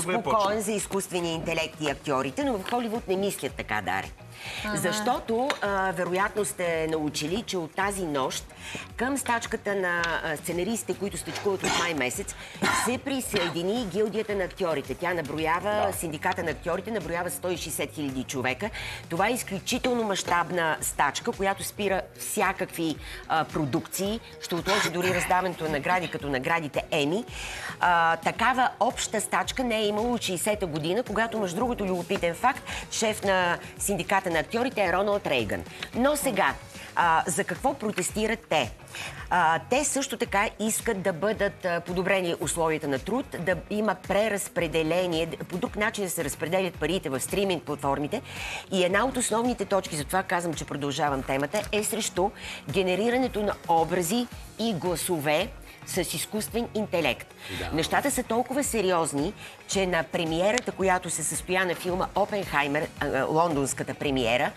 спокоен за изкуствения интелект и актьорите, но в Холивуд не мислят така, Даре. Защото, вероятно сте научили, че от тази нощ към стачката на сценаристите, които стачкуват от май месец, се присъедини гилдията на актьорите. Тя наброява, синдиката на актьорите наброява 160 хиляди човека. Това е изключително мащабна стачка, която спира всякакви продукции. Ще отложи дори раздаването на награди, като наградите Еми. Такава обща стачка не е имало от 60-та година, когато, между другото, любопитен факт, шеф на синдиката на актьорите е Роналд Рейган. Но сега, за какво протестират те? Те също така искат да бъдат подобрени условията на труд, да има преразпределение, по друг начин да се разпределят парите в стриминг платформите. И една от основните точки, затова казвам, че продължавам темата, е срещу генерирането на образи и гласове с изкуствен интелект. Нещата са толкова сериозни, че на премиерата, която се състоя на филма Опенхаймер, лондонската премиера,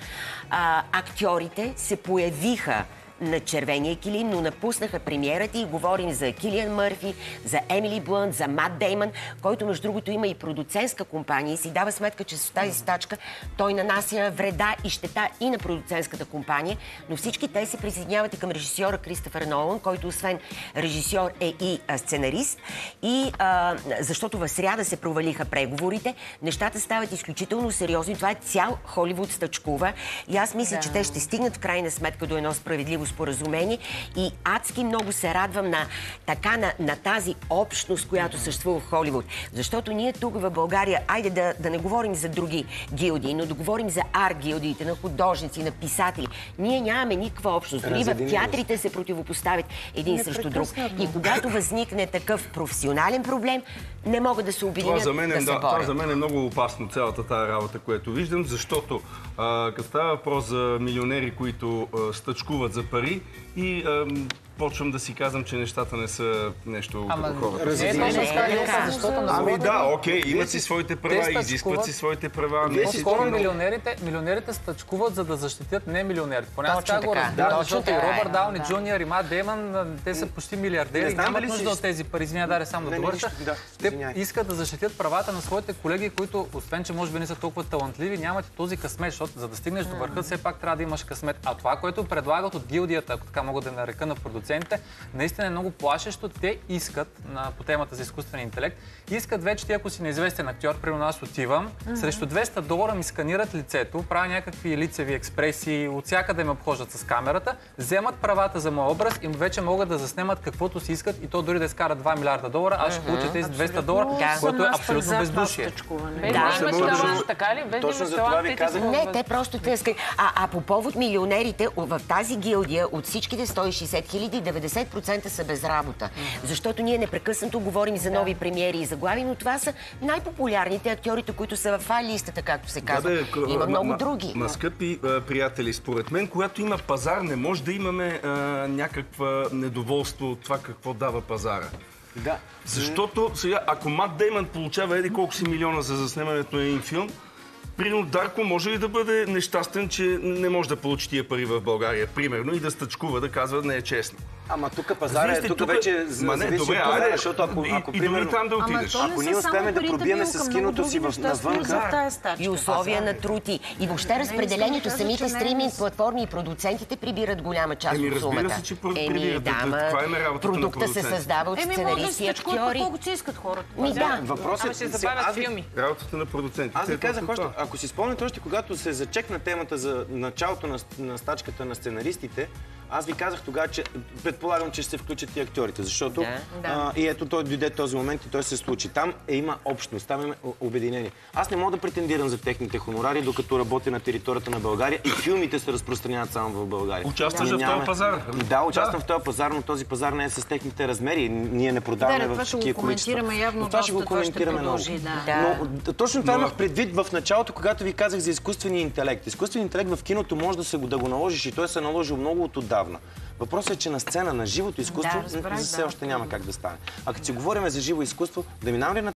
актьорите се появиха на червения килим, но напуснаха премиерата и говорим за Килиан Мърфи, за Емили Блънт, за Мат Деймън, който между другото има и продуцентска компания и си дава сметка, че с тази стачка той нанася вреда и щета и на продуцентската компания, но всички те се присъединяват и към режисьора Кристофър Нолан, който освен режисьор е и сценарист. И защото в сряда се провалиха преговорите, нещата стават изключително сериозни. Това е цял Холивуд стачкува и аз мисля, че те ще стигнат в крайна сметка до едно справедливо споразумение и адски много се радвам на тази общност, която съществува в Холивуд. Защото ние тук в България, айде да не говорим за други гилдии, но да говорим за арт-гилдиите, на художници, на писатели. Ние нямаме никаква общност. Дори в театрите се противопоставят един срещу друг. И когато възникне такъв професионален проблем, не могат да се обединят, да се борят. Това за мен е много опасно, цялата тази работа, която виждам, защото като става въпрос за милионери, които стачкуват за пари и почвам да си казвам, че нещата не са нещо като хората. Ами да, окей, имат си своите права, изискват си своите права. По-скоро милионерите стачкуват, за да защитят не милионерите. Поне аз така го разбирам, защото и Робърт Дауни Джуниор и Мат Деймън, те са почти милиардери, нямат нужда от тези пари. Извиня, Даре, само да довърша. Те искат да защитят правата на своите колеги, които, освен че може би не са толкова талантливи, нямат и този късмет, защото за да стигнеш до върха, все пак трябва да имаш късмет. А това, което предлагат от гилдията, ако така мога да нарека на продуцентите, наистина е много плашещо. Те искат, по темата за изкуствен интелект, искат вече ти, ако си неизвестен актьор, примерно аз отивам, срещу $200 ми сканират лицето, правя някакви лицеви експресии, от всякъде ме обхождат с камерата, вземат правата за моя образ и вече могат да заснемат каквото си искат и то дори да изкарат $2 милиарда, аз ще получа тези $200, което е абсолютно бездушие. Така ли? Точно за това ви казах. Не, те просто тъскат. А по повод милионерите, в тази гилдия от всичките 160 хиляди, 90% са без работа. Защото ние непрекъснато говорим за нови премиери и заглави, но това са най-популярните актьорите, които са в А-листата, както се казва. Има много други. Скъпи приятели, според мен, когато има пазар, не може да имаме някаква недоволство от това какво дава пазара. Да. Защото сега, ако Мат Деймън получава еди колко си милиона за заснемането на един филм, примерно Дарко може ли да бъде нещастен, че не може да получи тия пари в България, примерно, и да стъчкува, да казва не е честно. Ама тук пазара е, тук вече зависи от това, защото ако примерно... там да отидеш. Ако ние успеем да пробиеме с киното си навънка... И условия на труд и въобще разпределението, самите стриминг платформи и продуцентите прибират голяма част от сумата. Разбира се, че прибират. Това е работата на продукта се създава от сценаристи и актьори. Колкото си искат хората. Въпросът ще забавят филми. Работата на продуцентите. Аз ви казах още, ако си спомняте още, когато се зачекна темата за началото на стачката на сценаристите, аз ви казах тогава, че предполагам, че ще се включат и актьорите, защото и ето той дойде този момент и той се случи. Там има общност, там има обединение. Аз не мога да претендирам за техните хонорари, докато работя на територията на България и филмите се разпространяват само в България. Участваш в този пазар? Да, участвам в този пазар, но този пазар не е с техните размери. Ние не продаваме в такива количества. Това ще го коментираме много. Но точно това имах предвид в началото, когато ви казах за изкуствения интелект. Изкуственият интелект в киното може да го наложиш и той се наложил много отдавна. Въпросът е, че на сцена, на живото изкуство, все още няма как да стане. А като си говорим за живо изкуство, да минаваме ли на